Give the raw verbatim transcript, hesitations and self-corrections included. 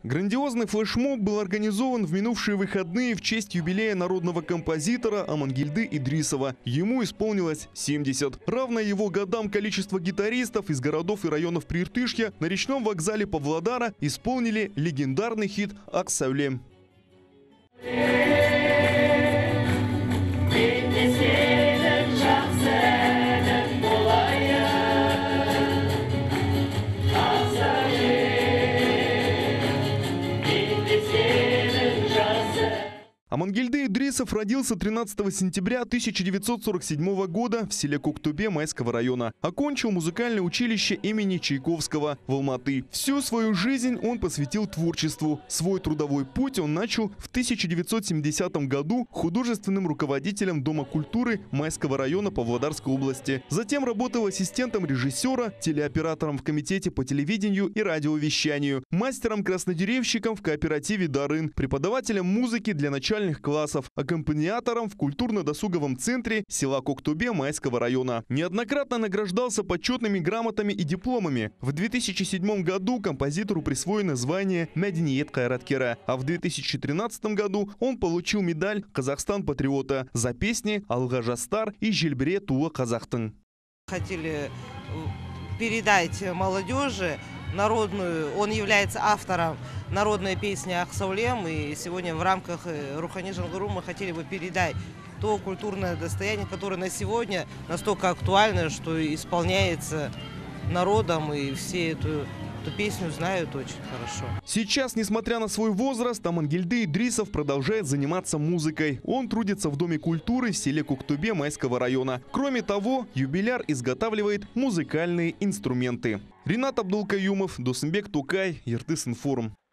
Грандиозный флешмоб был организован в минувшие выходные в честь юбилея народного композитора Амангельды Идрисова. Ему исполнилось семьдесят. Равное его годам количество гитаристов из городов и районов Прииртышья на речном вокзале Павлодара исполнили легендарный хит «Ак Сәулем». Амангельды Идрисов родился тринадцатого сентября тысяча девятьсот сорок седьмого года в селе Коктубе Майского района. Окончил музыкальное училище имени Чайковского в Алматы. Всю свою жизнь он посвятил творчеству. Свой трудовой путь он начал в тысяча девятьсот семидесятом году художественным руководителем Дома культуры Майского района Павлодарской области. Затем работал ассистентом режиссера, телеоператором в комитете по телевидению и радиовещанию, мастером-краснодеревщиком в кооперативе «Дарын», преподавателем музыки для начальных классов, аккомпаниатором в культурно-досуговом центре села Коктубе Майского района. Неоднократно награждался почетными грамотами и дипломами. В две тысячи седьмом году композитору присвоено звание «Мәдениет Кайраткера», а в две тысячи тринадцатом году он получил медаль «Казахстан патриота» за песни «Алға жастар» и «Желбіре туы қазақтың». Хотели передать молодежи народную, он является автором народной песни «Ак Сәулем», и сегодня в рамках Рухани Жаңғыру мы хотели бы передать то культурное достояние, которое на сегодня настолько актуально, что исполняется народом, и все эту, эту песню знают очень хорошо. Сейчас, несмотря на свой возраст, Амангельды Идрисов продолжает заниматься музыкой. Он трудится в Доме культуры в селе Коктубе Майского района. Кроме того, юбиляр изготавливает музыкальные инструменты. Ринат Абдулкаюмов, Досымбек Тукай, Ертыс Информ.